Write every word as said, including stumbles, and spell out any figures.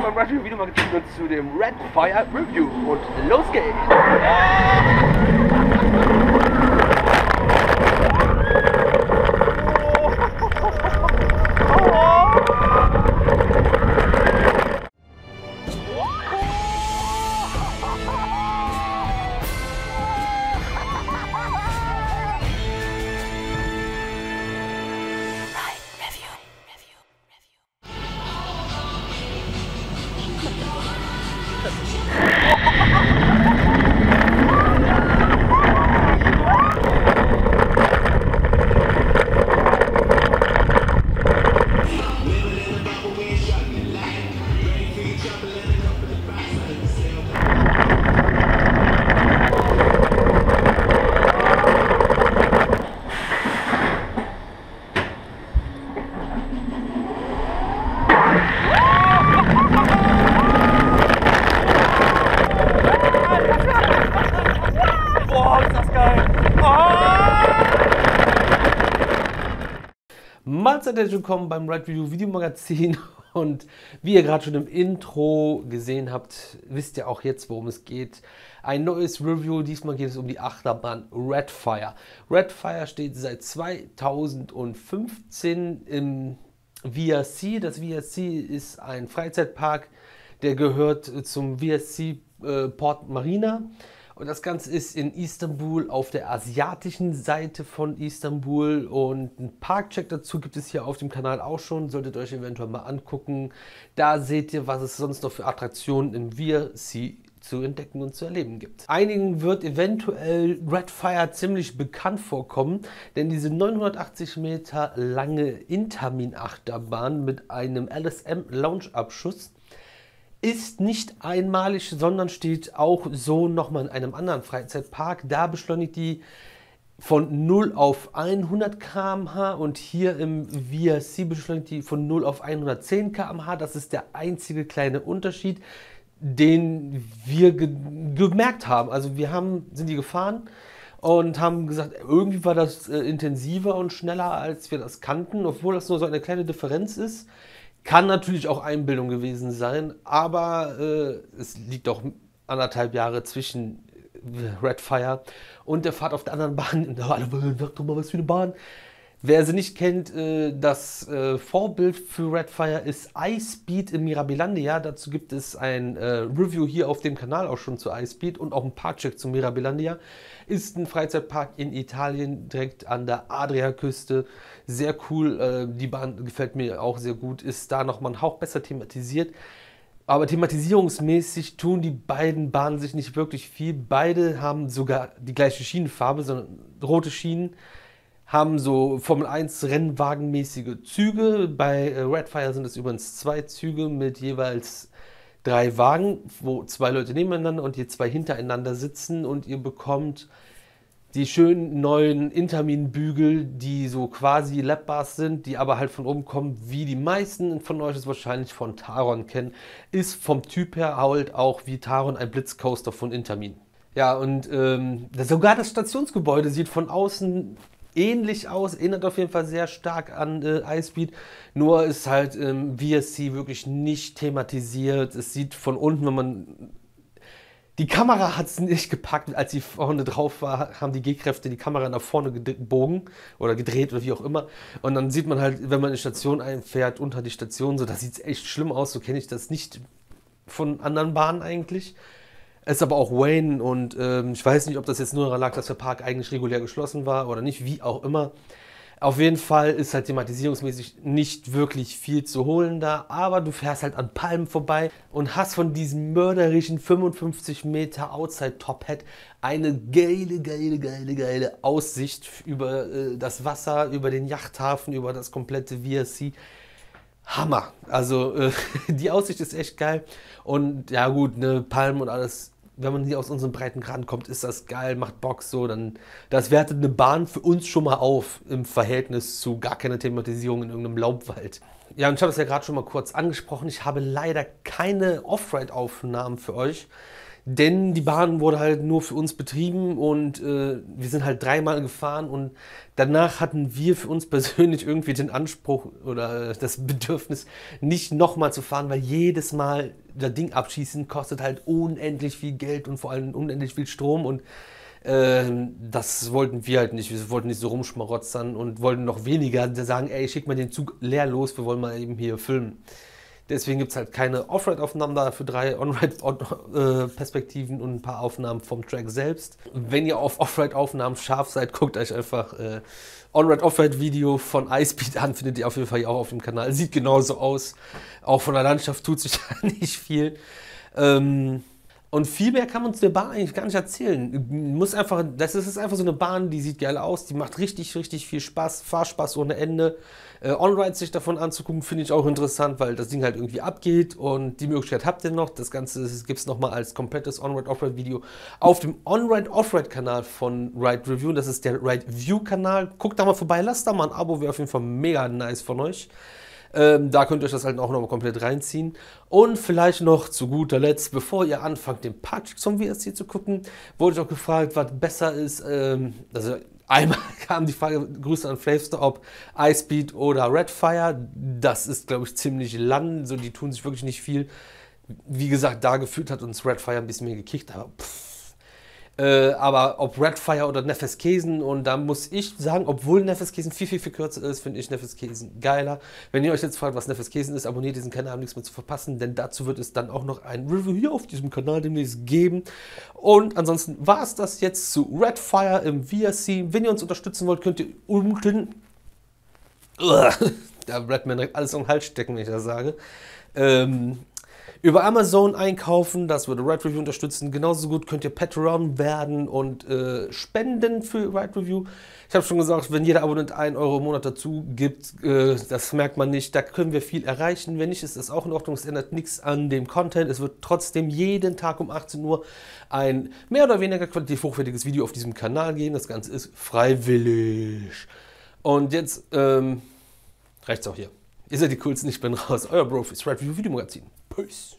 beim Red Review Magazin und zu dem Red Fire Review und los geht's! Mahlzeit, herzlich willkommen beim Red Review Videomagazin und wie ihr gerade schon im Intro gesehen habt, wisst ihr auch jetzt, worum es geht. Ein neues Review, diesmal geht es um die Achterbahn Red Fire. Red Fire steht seit zweitausendfünfzehn im V R C. Das V R C ist ein Freizeitpark, der gehört zum V R C äh, Port Marina. Und das Ganze ist in Istanbul auf der asiatischen Seite von Istanbul und einen Parkcheck dazu gibt es hier auf dem Kanal auch schon, solltet ihr euch eventuell mal angucken. Da seht ihr, was es sonst noch für Attraktionen im V R C zu entdecken und zu erleben gibt. Einigen wird eventuell Red Fire ziemlich bekannt vorkommen, denn diese neunhundertachtzig Meter lange Intamin-Achterbahn mit einem L S M-Lounge-Abschuss ist nicht einmalig, sondern steht auch so nochmal in einem anderen Freizeitpark. Da beschleunigt die von null auf hundert Kilometer pro Stunde und hier im V R C beschleunigt die von null auf hundertzehn Kilometer pro Stunde. Das ist der einzige kleine Unterschied, den wir ge gemerkt haben. Also wir haben, sind die gefahren und haben gesagt, irgendwie war das äh, intensiver und schneller, als wir das kannten, obwohl das nur so eine kleine Differenz ist. Kann natürlich auch Einbildung gewesen sein, aber äh, es liegt auch anderthalb Jahre zwischen Red Fire und der Fahrt auf der anderen Bahn. Sag doch mal, was für eine Bahn. Wer sie nicht kennt, äh, das äh, Vorbild für Red Fire ist iSpeed in Mirabilandia. Dazu gibt es ein äh, Review hier auf dem Kanal auch schon zu iSpeed und auch ein Parkcheck zu Mirabilandia. Ist ein Freizeitpark in Italien, direkt an der Adriaküste. Sehr cool, äh, die Bahn gefällt mir auch sehr gut, ist da nochmal ein Hauch besser thematisiert. Aber thematisierungsmäßig tun die beiden Bahnen sich nicht wirklich viel. Beide haben sogar die gleiche Schienenfarbe, sondern rote Schienen. Haben so Formel eins Rennwagenmäßige Züge. Bei äh, Red Fire sind es übrigens zwei Züge mit jeweils drei Wagen, wo zwei Leute nebeneinander und je zwei hintereinander sitzen und ihr bekommt die schönen neuen Intamin-Bügel, die so quasi Lapbars sind, die aber halt von oben kommen, wie die meisten von euch es wahrscheinlich von Taron kennen, ist vom Typ her halt auch wie Taron ein Blitzcoaster von Intamin. Ja, und ähm, sogar das Stationsgebäude sieht von außen ähnlich aus, erinnert auf jeden Fall sehr stark an äh, iSpeed, nur ist halt im ähm, V R C wirklich nicht thematisiert. Es sieht von unten, wenn man... Die Kamera hat es nicht gepackt, als sie vorne drauf war, haben die G-Kräfte die Kamera nach vorne gebogen oder gedreht oder wie auch immer. Und dann sieht man halt, wenn man in die Station einfährt, unter die Station, so, das sieht echt schlimm aus, so kenne ich das nicht von anderen Bahnen eigentlich. Es ist aber auch Wayne und ähm, ich weiß nicht, ob das jetzt nur daran lag, dass der Park eigentlich regulär geschlossen war oder nicht, wie auch immer. Auf jeden Fall ist halt thematisierungsmäßig nicht wirklich viel zu holen da, aber du fährst halt an Palmen vorbei und hast von diesem mörderischen fünfundfünfzig Meter Outside Top Hat eine geile, geile, geile, geile Aussicht über äh, das Wasser, über den Yachthafen, über das komplette V R C. Hammer! Also äh, die Aussicht ist echt geil und ja gut, ne, Palmen und alles. Wenn man hier aus unseren Breitengraden kommt, ist das geil, macht Bock so, dann das wertet eine Bahn für uns schon mal auf im Verhältnis zu gar keiner Thematisierung in irgendeinem Laubwald. Ja, und ich habe es ja gerade schon mal kurz angesprochen, ich habe leider keine Off-Ride-Aufnahmen für euch. Denn die Bahn wurde halt nur für uns betrieben und äh, wir sind halt dreimal gefahren und danach hatten wir für uns persönlich irgendwie den Anspruch oder äh, das Bedürfnis, nicht nochmal zu fahren, weil jedes Mal das Ding abschießen kostet halt unendlich viel Geld und vor allem unendlich viel Strom und äh, das wollten wir halt nicht. Wir wollten nicht so rumschmarotzern und wollten noch weniger sagen, ey, schick mal den Zug leer los, wir wollen mal eben hier filmen. Deswegen gibt es halt keine Off-Ride-Aufnahmen da für drei On-Ride-Perspektiven und ein paar Aufnahmen vom Track selbst. Wenn ihr auf Off-Ride-Aufnahmen scharf seid, guckt euch einfach äh, On-Ride-Off-Ride-Video von iSpeed an, findet ihr auf jeden Fall auch auf dem Kanal. Sieht genauso aus. Auch von der Landschaft tut sich da nicht viel. Ähm, und viel mehr kann man zu der Bahn eigentlich gar nicht erzählen. Muss einfach, das ist einfach so eine Bahn, die sieht geil aus, die macht richtig, richtig viel Spaß, Fahrspaß ohne Ende. Äh, On-Ride sich davon anzugucken, finde ich auch interessant, weil das Ding halt irgendwie abgeht und die Möglichkeit habt ihr noch. Das Ganze gibt es nochmal als komplettes On-Ride-Off-Ride-Video auf dem On-Ride-Off-Ride-Kanal von Ride Review. Das ist der Ride View-Kanal. Guckt da mal vorbei, lasst da mal ein Abo, wäre auf jeden Fall mega nice von euch. Ähm, da könnt ihr euch das halt auch nochmal komplett reinziehen. Und vielleicht noch zu guter Letzt, bevor ihr anfangt, den Part zum V S C zu gucken, wurde ich auch gefragt, was besser ist. Ähm, also einmal kam die Frage, Grüße an Flavestar, ob iSpeed oder Redfire. Das ist, glaube ich, ziemlich lang. So, die tun sich wirklich nicht viel. Wie gesagt, da gefühlt hat uns Redfire ein bisschen mehr gekickt, aber pff. Äh, aber ob Redfire oder Nefeskesen, und da muss ich sagen, obwohl Nefeskesen viel, viel, viel kürzer ist, finde ich Nefeskesen geiler. Wenn ihr euch jetzt fragt, was Nefeskesen ist, abonniert diesen Kanal, um nichts mehr zu verpassen, denn dazu wird es dann auch noch ein Review hier auf diesem Kanal demnächst geben. Und ansonsten war es das jetzt zu Redfire im V S C. Wenn ihr uns unterstützen wollt, könnt ihr unten... Da bleibt mir direkt alles um den Hals stecken, wenn ich das sage. Ähm... Über Amazon einkaufen, das würde Ride Review unterstützen. Genauso gut könnt ihr Patreon werden und äh, spenden für Ride Review. Ich habe schon gesagt, wenn jeder Abonnent einen Euro im Monat dazu gibt, äh, das merkt man nicht, da können wir viel erreichen. Wenn nicht, ist das auch in Ordnung. Es ändert nichts an dem Content. Es wird trotzdem jeden Tag um achtzehn Uhr ein mehr oder weniger qualitativ hochwertiges Video auf diesem Kanal gehen. Das Ganze ist freiwillig. Und jetzt ähm, reicht's auch hier. Ihr seid die Coolsten, ich bin raus. Euer Bro fürs Ride Review Videomagazin. Peace.